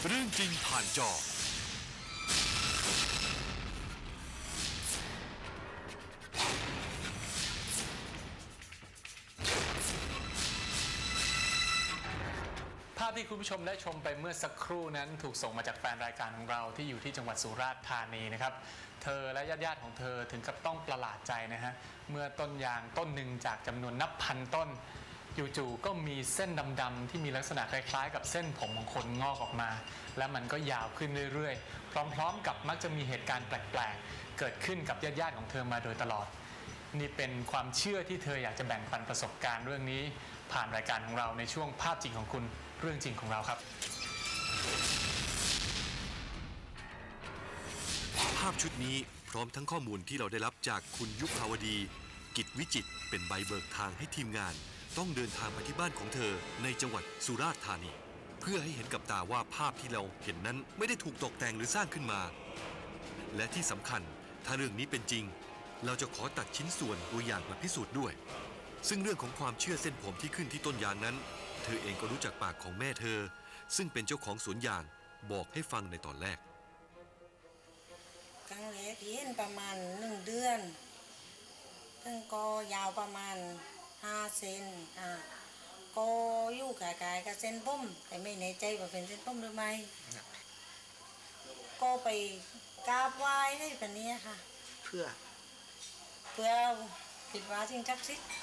เรื่องจริงผ่านจอภาพที่คุณผู้ชมได้ชมไปเมื่อสักครู่นั้นถูกส่งมาจากแฟนรายการของเราที่อยู่ที่จังหวัดสุราษฎร์ธานีนะครับเธอและญาติๆของเธอถึงกับต้องประหลาดใจนะฮะเมื่อต้นยางต้นหนึ่งจากจำนวนนับพันต้นจู่ๆก็มีเส้นดำๆที่มีลักษณะคล้ายๆกับเส้นผมของคนงอกออกมาและมันก็ยาวขึ้นเรื่อยๆพร้อมๆกับมักจะมีเหตุการณ์แปลกๆเกิดขึ้นกับญาติๆของเธอมาโดยตลอดนี่เป็นความเชื่อที่เธออยากจะแบ่งปันประสบการณ์เรื่องนี้ผ่านรายการของเราในช่วงภาพจริงของคุณเรื่องจริงของเราครับภาพชุดนี้พร้อมทั้งข้อมูลที่เราได้รับจากคุณยุภาวดีกิจวิจิตรเป็นใบเบิกทางให้ทีมงานต้องเดินทางไปที่บ้านของเธอในจังหวัดสุราษฎร์ธานีเพื่อให้เห็นกับตาว่าภาพที่เราเห็นนั้นไม่ได้ถูกตกแต่งหรือสร้างขึ้นมาและที่สำคัญถ้าเรื่องนี้เป็นจริงเราจะขอตัดชิ้นส่วนตัวอย่างมาพิสูจน์ด้วยซึ่งเรื่องของความเชื่อเส้นผมที่ขึ้นที่ต้นยางนั้นเธอเองก็รู้จากปากของแม่เธอซึ่งเป็นเจ้าของสวนยางบอกให้ฟังในตอนแรกครั้งแรกที่เห็นประมาณ1 เดือนซึ่งก็ยาวประมาณ5 เซนก็อยู่กายกับเส้นผมแต่ไม่แน่ใจว่าเป็นเส้นผมหรือไม่ก็ไปกราบไหว้ให้แบบนี้ค่ะเพื่อคิดว่าสิ่งศักดิ์สิทธิ์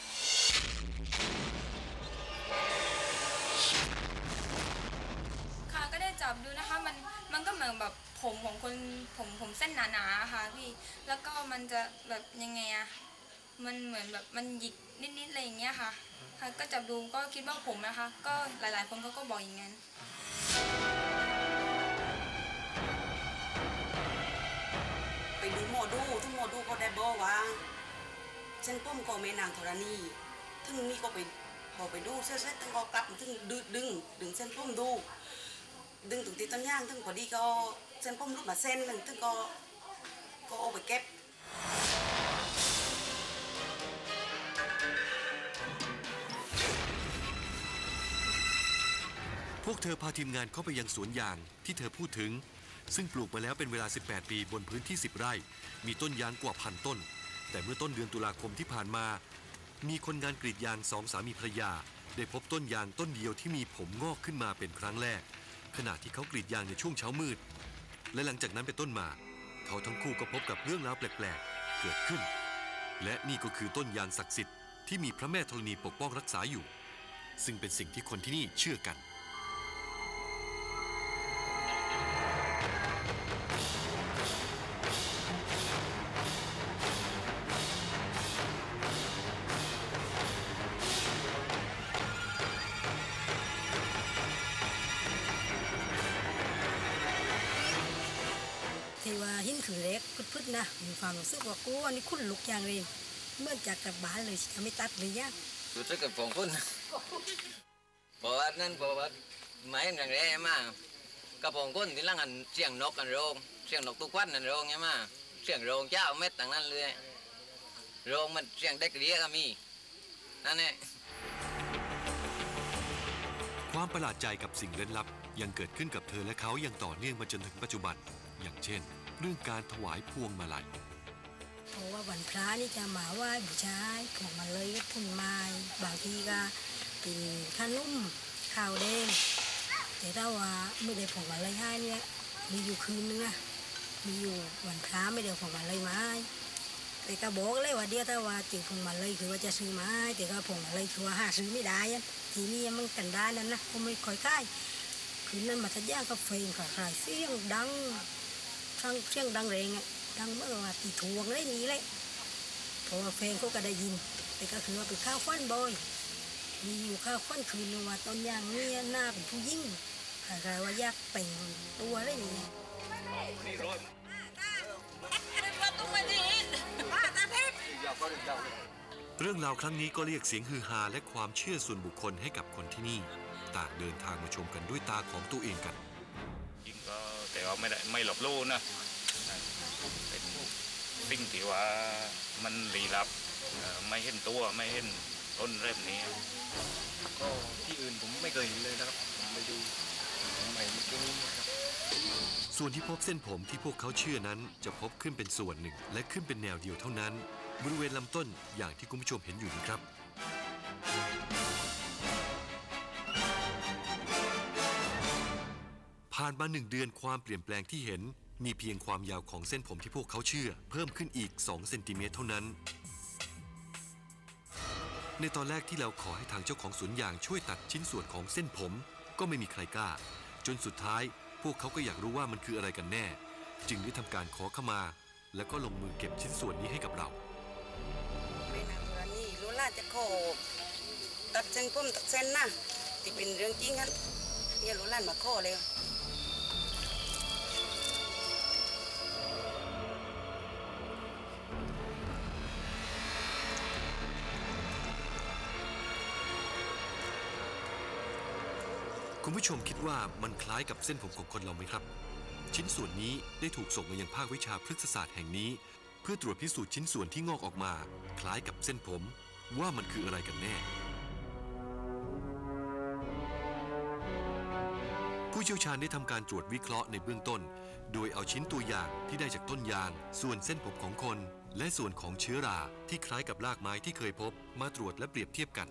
ค่ะก็ได้จับดูนะคะมันก็เหมือนแบบผมของคนผมเส้นหนาๆค่ะพี่แล้วก็มันจะแบบยังไงอะมันเหมือนแบบมันหยิกนิดๆอะไรอย่างเงี้ยค่ะก็จับดูก็คิดว่าผมนะคะก็หลายๆคนเขาก็บอกอย่างนั้นไปดูหมอดูทุกหมอดูก็ได้บอกว่าเส้นผมก็แม่นางธรณีถึงมีก็ไปพอไปดูเสร็จถึงก็กลับถึงดึงเส้นผมดูดึงถึงตีต้นย่างถึงพอดีก็เส้นผมลุกมาเส้นหนึ่งถึงก็เอาไปเก็บพวกเธอพาทีมงานเข้าไปยังสวนยางที่เธอพูดถึงซึ่งปลูกมาแล้วเป็นเวลา18 ปีบนพื้นที่10 ไร่มีต้นยางกว่า1,000 ต้นแต่เมื่อต้นเดือนตุลาคมที่ผ่านมามีคนงานกรีดยาง2 สามีภรรยาได้พบต้นยางต้นเดียวที่มีผมงอกขึ้นมาเป็นครั้งแรกขณะที่เขากรีดยางในช่วงเช้ามืดและหลังจากนั้นเป็นต้นมาเขาทั้งคู่ก็พบกับเรื่องราวแปลกๆเกิดขึ้นและนี่ก็คือต้นยางศักดิ์สิทธิ์ที่มีพระแม่ธรณีปกป้องรักษาอยู่ซึ่งเป็นสิ่งที่คนที่นี่เชื่อกันที่ว่าหินถือเล็กพึดๆนะมีความรู้สึกว่ากูอันนี้คุ้นลุกอย่างเลยเมื่อจากกลับบ้านเลยจะไม่ตัดเลยยะรู้สึกกับผมคุ้นเพราะว่านั่นเพราะว่าไม้อย่างไรมากับผมคุ้นที่ล่างกันเสียงนกกันโรงเสียงนกทุกวันนั่นโรงไงมาเสียงโรงเจ้าเม็ดต่างนั้นเลยโรงมันเสียงเด็กเลี้ยก็มีนั่นแหละความประหลาดใจกับสิ่งเร้นลับยังเกิดขึ้นกับเธอและเขาอย่างต่อเนื่องมาจนถึงปัจจุบันอย่างเช่นเรื่องการถวายพวงมาลัยเพราะว่าวันพระนี่จะมาไหว้บูชาพวงมาลัยพุ่นไม้บางทีก็เป็นขนมข้าวแดงแต่ถ้าว่าไม่ได้พวงมาลัยให้เนี่ยมีอยู่คืนนึงอะมีอยู่วันพระไม่ได้พวงมาลัยไม้แต่ก็บอกเลยว่าเดี๋ยวถ้าว่าติดพวงมาลัยคือว่าจะซื้อไม้แต่ก็พวงมาลัยคือว่าหาซื้อไม่ได้ทีนี้มันกันได้นั่นนะก็ไม่ค่อยได้คืนนั้นมาทัดย่างก็เฟงก็ขายเสียงดังฟังเสียงดังแรงอ่ะดังเมื่อว่าตีทวงเลยนี่เลยเพราะว่าเฟงเขาก็ได้ยินแต่ก็คือว่าเป็นข้าวฟันบ่อยมีอยู่ข้าวฟันคืนว่าตอนย่างนี่หน้าเป็นผู้ยิ่งอะไรว่ายากเป่งตัวเลยนี่เรื่องราวครั้งนี้ก็เรียกเสียงฮือฮาและความเชื่อส่วนบุคคลให้กับคนที่นี่ต่างเดินทางมาชมกันด้วยตาของตัวเองกันจริงก็แต่ว่าไม่หลบลู่นะเป็นสิ่งที่ว่ามันลี้ลับไม่เห็นตัวไม่เห็นต้นเรื่องนี้ก็ที่อื่นผมไม่เคยเห็นเลยนะครับผมไปดูผมใหม่เมื่อกี้นี้ครับส่วนที่พบเส้นผมที่พวกเขาเชื่อนั้นจะพบขึ้นเป็นส่วนหนึ่งและขึ้นเป็นแนวเดียวเท่านั้นบริเวณลำต้นอย่างที่คุณผู้ชมเห็นอยู่นี้ครับผ่านมา1 เดือนความเปลี่ยนแปลงที่เห็นมีเพียงความยาวของเส้นผมที่พวกเขาเชื่อเพิ่มขึ้นอีก2 เซนติเมตรเท่านั้นในตอนแรกที่เราขอให้ทางเจ้าของสวนยางช่วยตัดชิ้นส่วนของเส้นผมก็ไม่มีใครกล้าจนสุดท้ายพวกเขาก็อยากรู้ว่ามันคืออะไรกันแน่จึงได้ทำการขอขมาและก็ลงมือเก็บชิ้นส่วนนี้ให้กับเราไม่นานวันนี้รู้ล่าจะขอตัดเส้นผมตัดเส้นนะที่เป็นเรื่องจริงครับเนี่ยรู้ล่ามาขอเลยคุณผู้ชมคิดว่ามันคล้ายกับเส้นผมของคนเราไหมครับชิ้นส่วนนี้ได้ถูกส่งมายังภาควิชาพฤกษศาสตร์แห่งนี้เพื่อตรวจพิสูจน์ชิ้นส่วนที่งอกออกมาคล้ายกับเส้นผมว่ามันคืออะไรกันแน่ผู้เชี่ยวชาญได้ทำการตรวจวิเคราะห์ในเบื้องต้นโดยเอาชิ้นตัวอย่างที่ได้จากต้นยางส่วนเส้นผมของคนและส่วนของเชื้อราที่คล้ายกับรากไม้ที่เคยพบมาตรวจและเปรียบเทียบกัน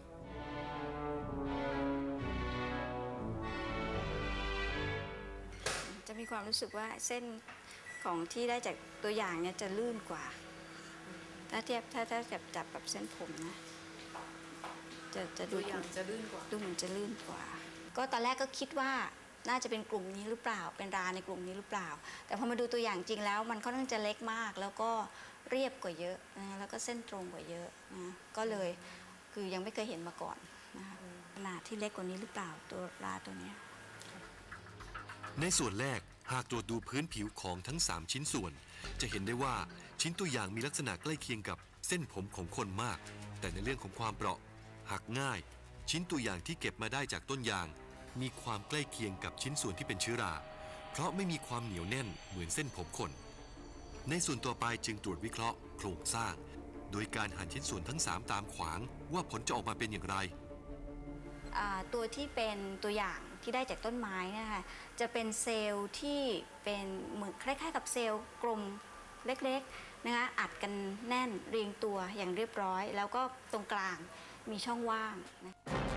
จะมีความรู้สึกว่าเส้นของที่ได้จากตัวอย่างเนี่ยจะลื่นกว่าถ้าจับแบบเส้นผมนะจะดูอย่างจะลื่นกว่าดูเหมือนจะลื่นกว่าก็ตอนแรกก็คิดว่าน่าจะเป็นกลุ่มนี้หรือเปล่าเป็นราในกลุ่มนี้หรือเปล่าแต่พอมาดูตัวอย่างจริงแล้วมันค่อนข้างจะเล็กมากแล้วก็เรียบกว่าเยอะนะแล้วก็เส้นตรงกว่าเยอะนะก็เลยคือยังไม่เคยเห็นมาก่อนนะคะขนาดที่เล็กกว่านี้หรือเปล่าตัวราตัวนี้ในส่วนแรกหากตรวจดูพื้นผิวของทั้ง3ชิ้นส่วนจะเห็นได้ว่าชิ้นตัวอย่างมีลักษณะใกล้เคียงกับเส้นผมของคนมากแต่ในเรื่องของความเปราะหักง่ายชิ้นตัวอย่างที่เก็บมาได้จากต้นยางมีความใกล้เคียงกับชิ้นส่วนที่เป็นเชื้อราเพราะไม่มีความเหนียวแน่นเหมือนเส้นผมคนในส่วนต่อไปจึงตรวจวิเคราะห์โครงสร้างโดยการหั่นชิ้นส่วนทั้ง3ตามขวางว่าผลจะออกมาเป็นอย่างไรตัวที่เป็นตัวอย่างที่ได้จากต้นไม้นะคะจะเป็นเซลล์ที่เป็นเหมือนคล้ายๆกับเซลล์กลมเล็กๆนะคะอัดกันแน่นเรียงตัวอย่างเรียบร้อยแล้วก็ตรงกลางมีช่องว่างนะ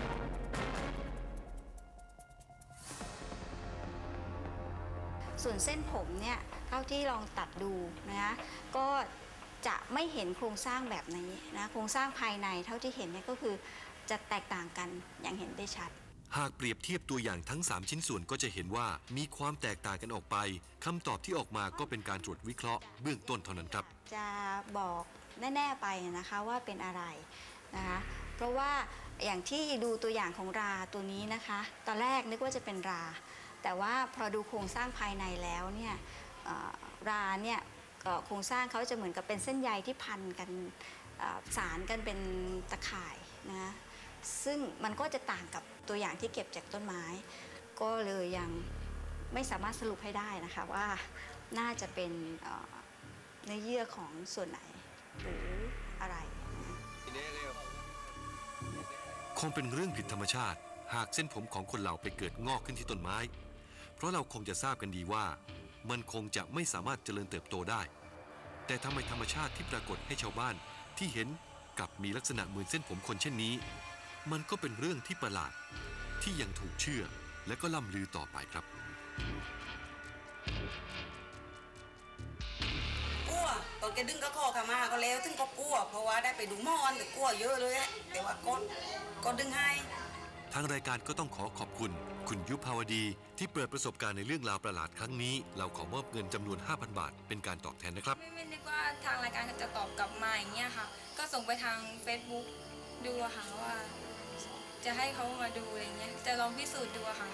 ส่วนเส้นผมเนี่ยเท่าที่ลองตัดดูนะคะก็จะไม่เห็นโครงสร้างแบบนี้นะโครงสร้างภายในเท่าที่เห็นเนี่ยก็คือจะแตกต่างกันอย่างเห็นได้ชัดหากเปรียบเทียบตัวอย่างทั้ง3ชิ้นส่วนก็จะเห็นว่ามีความแตกต่างกันออกไปคำตอบที่ออกมาก็เป็นการตรวจวิเคราะห์เบื้องต้นเท่านั้นครับจะบอกแน่ๆไปนะคะว่าเป็นอะไรนะคะเพราะว่าอย่างที่ดูตัวอย่างของราตัวนี้นะคะตอนแรกนึกว่าจะเป็นราแต่ว่าพอดูโครงสร้างภายในแล้วเนี่ยราเนี่ยโครงสร้างเขาจะเหมือนกับเป็นเส้นใยที่พันกันสารกันเป็นตะข่ายนะซึ่งมันก็จะต่างกับตัวอย่างที่เก็บจากต้นไม้ก็เลยยังไม่สามารถสรุปให้ได้นะคะว่าน่าจะเป็นเนื้อเยื่อของส่วนไหนหรืออะไรคงเป็นเรื่องผิดธรรมชาติหากเส้นผมของคนเราไปเกิดงอกขึ้นที่ต้นไม้เพราะเราคงจะทราบกันดีว่ามันคงจะไม่สามารถเจริญเติบโตได้แต่ทำไมธรรมชาติที่ปรากฏให้ชาวบ้านที่เห็นกลับมีลักษณะเหมือนเส้นผมคนเช่นนี้มันก็เป็นเรื่องที่ประหลาดที่ยังถูกเชื่อและก็ล่ำลือต่อไปครับกลัวตอนแกดึงก็คอขามาก็แล้วถึงก็กลัวเพราะว่าได้ไปดูมอนแต่กลัวเยอะเลยแต่ว่าก็ดึงให้ทางรายการก็ต้องขอบคุณคุณยุภาวดีที่เปิดประสบการณ์ในเรื่องราวประหลาดครั้งนี้เราขอมอบเงินจำนวน 5,000 บาทเป็นการตอบแทนนะครับไม่นึกว่าทางรายการจะตอบกลับมาอย่างเงี้ยค่ะก็ส่งไปทาง Facebook ดูค่ะว่าจะให้เขามาดูอะไรเงี้ยจะลองพิสูจน์ดูค่ะ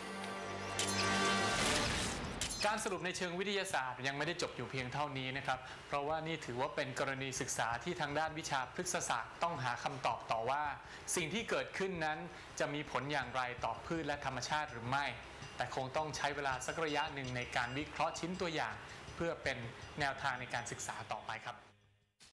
การสรุปในเชิงวิทยาศาสตร์ยังไม่ได้จบอยู่เพียงเท่านี้นะครับเพราะว่านี่ถือว่าเป็นกรณีศึกษาที่ทางด้านวิชาพฤกษศาสตร์ต้องหาคำตอบต่อว่าสิ่งที่เกิดขึ้นนั้นจะมีผลอย่างไรต่อพืชและธรรมชาติหรือไม่แต่คงต้องใช้เวลาสักระยะหนึ่งในการวิเคราะห์ชิ้นตัวอย่างเพื่อเป็นแนวทางในการศึกษาต่อไปครับ